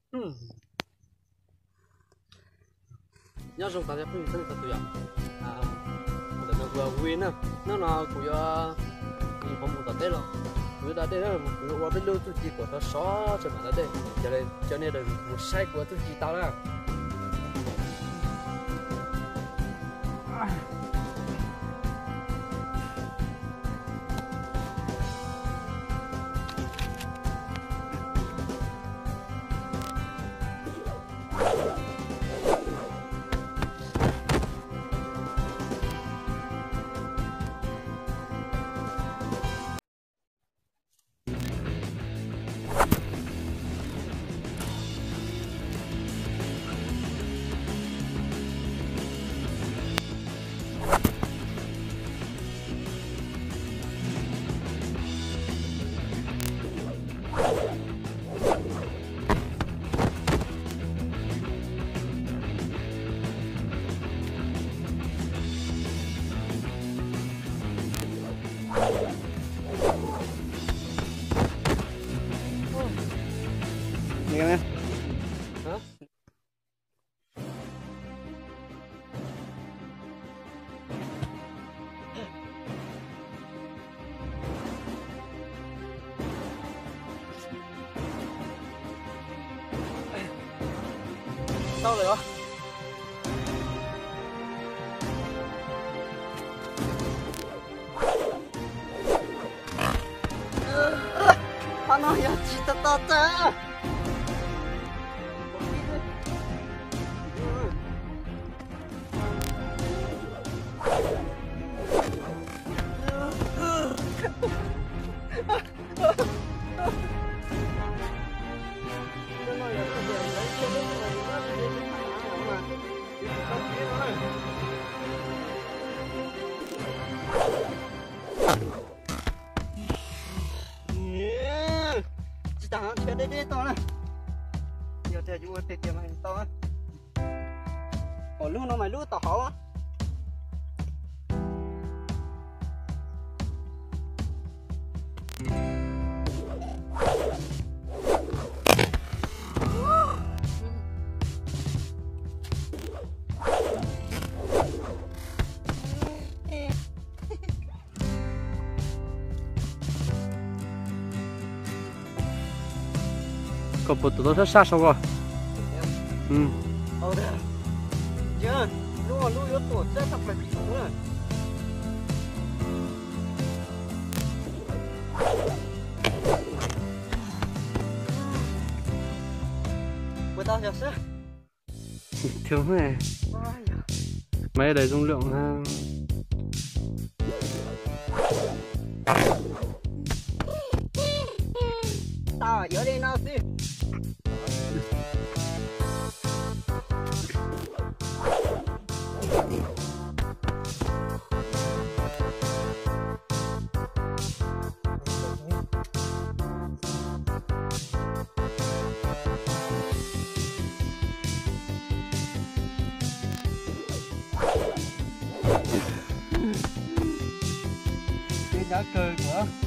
nhớ dùng tao cũng thân thật tuyệt để nó vừa win á nó cũng do thì không một tết rồi cứ đã đây là một cái lưu tu chỉ của nó xóa cho mà đây cho nên là một sai của tu chỉ tao là nghe em hả sao rồi đó nó ya chỉ ta ta tao chơi đây tao nè, giờ chơi chú chơi chơi mày tao á, ở lúc nó mày lúc tao hảo á, có bột tụi nó sát sao rồi ở đây, giờ lúc yếu tố sẽ tập lại bị nữa, bữa tao giờ sẽ thiếu này mấy đầy dung lượng ha tao ở đây nào xí cái giá cười của